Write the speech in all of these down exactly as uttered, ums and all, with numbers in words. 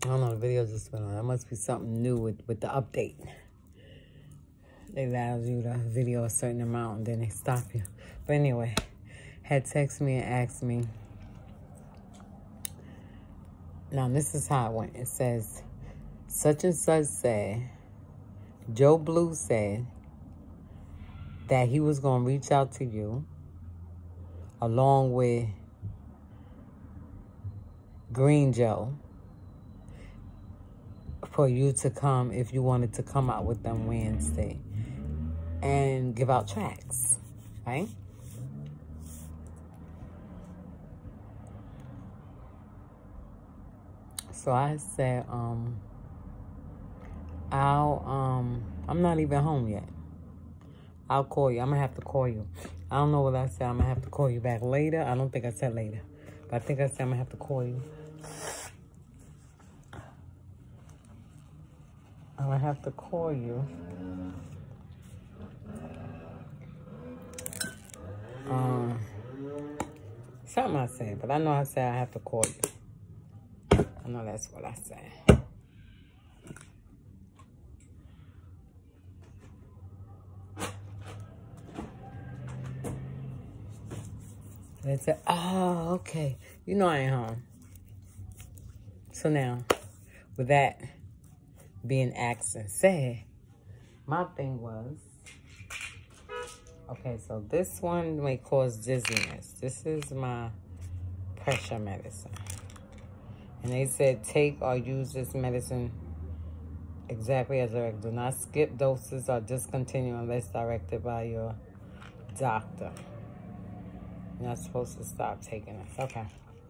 don't know, the video just went on. There must be something new with, with the update. They allow you to video a certain amount and then they stop you. But anyway, had texted me and asked me. Now, this is how it went. It says, such and such said, Joe Blue said that he was going to reach out to you along with Green Joe for you to come if you wanted to come out with them Wednesday and give out tracks, right? So I said, um, I'll, um, I'm not even home yet. I'll call you. I'm going to have to call you. I don't know what I said. I'm going to have to call you back later. I don't think I said later. But I think I said I'm going to have to call you. I'm going to have to call you. Um, something I said, but I know I said I have to call you. I know that's what I said. They said, oh, okay. You know I ain't home. So now, with that being asked and said, my thing was, okay, so this one may cause dizziness. This is my pressure medicine. And they said, take or use this medicine exactly as directed. Do not skip doses or discontinue unless directed by your doctor. You're not supposed to stop taking this. Okay.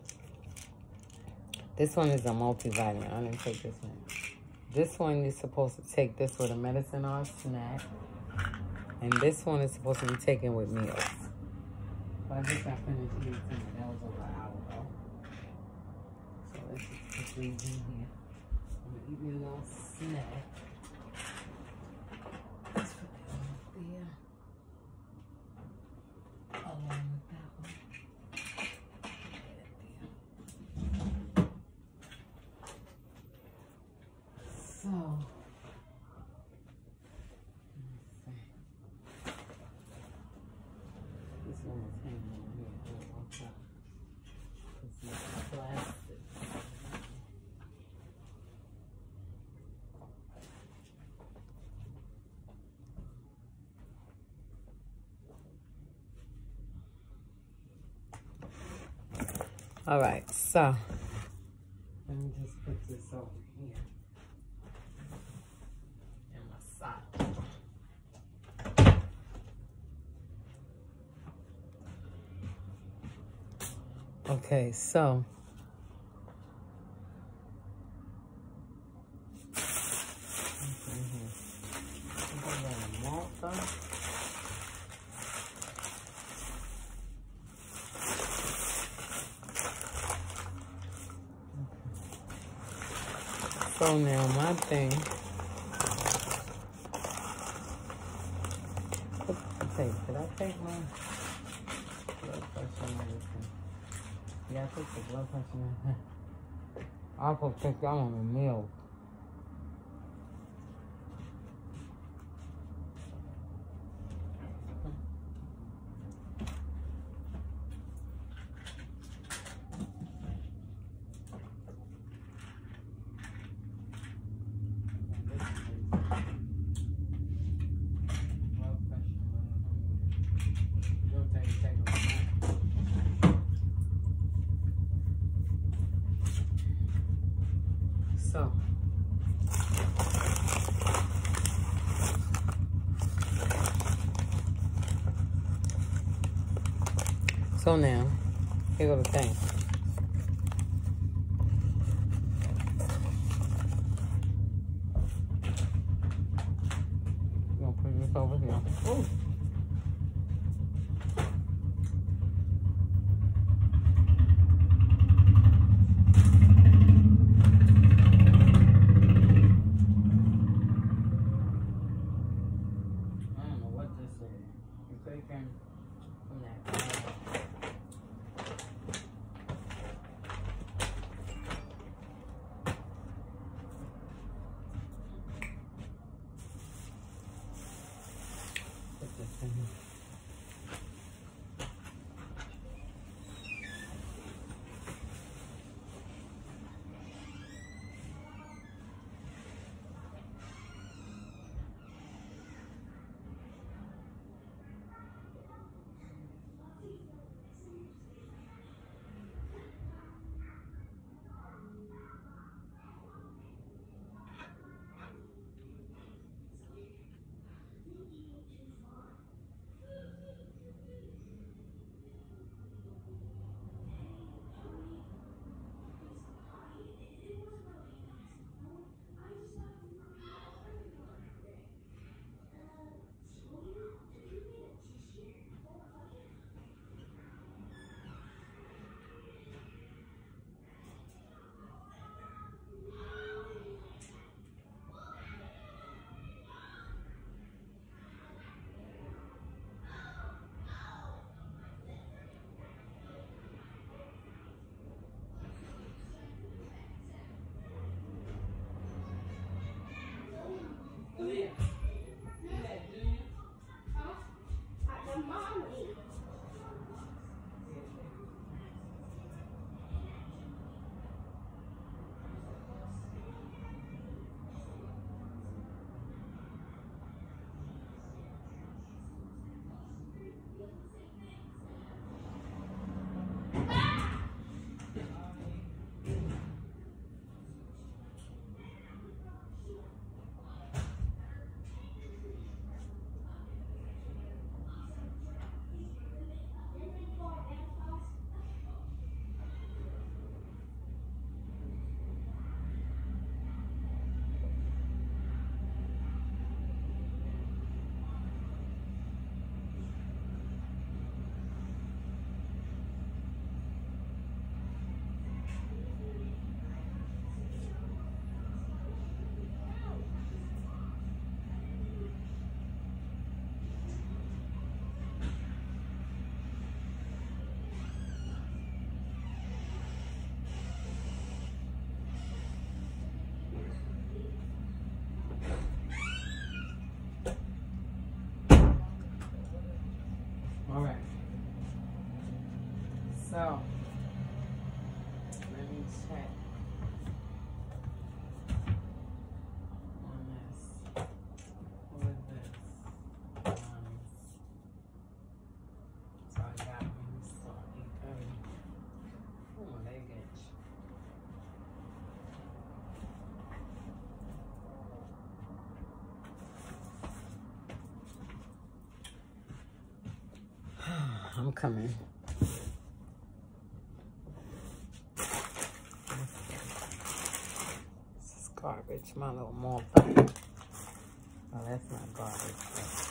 This one is a multivitamin. I didn't take this one. This one you're supposed to take this with a medicine or a snack. And this one is supposed to be taken with meals. But I think I finished eating some. That was over an hour ago. So let's just put these in here. I'm going to eat me a little snack. Let's put that one up there. Along with that one. So, this one is hanging on here. Okay. This is plastic. All right, so let me just put this over here. Okay, so so now my thing. Okay, did I take my blood pressure medicine? Yeah, I took the blood pressure medicine. I'll go take that on the meal. So, so now, here go the thing. I'm gonna put this over here. Ooh. coming. This is garbage, my little more thing. Oh, that's not garbage.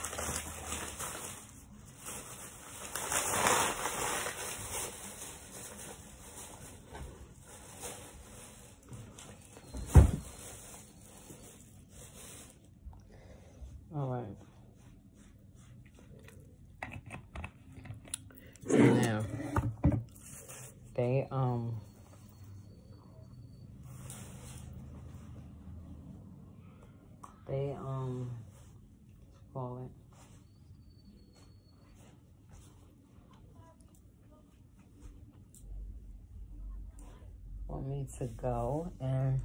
All right. So now, they, um, they, um, call it, want me to go and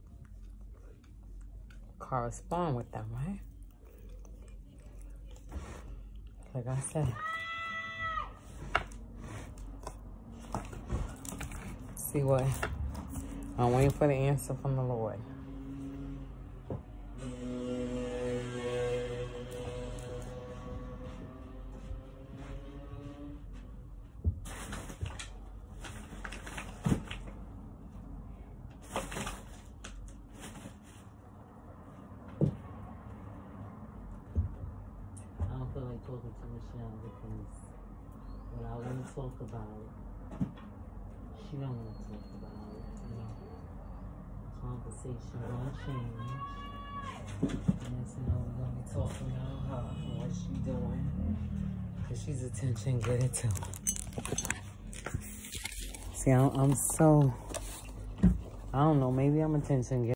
correspond with them, right? Like I said, see what, I'm waiting for the answer from the Lord. I don't feel like talking to Michelle because what I want to talk about, she don't want to talk about, you know. Conversation gonna change. And it's, you know, we're gonna be talking about her and what she doing. Because she's attention getter too. See, I'm, I'm so, I don't know, maybe I'm attention getter.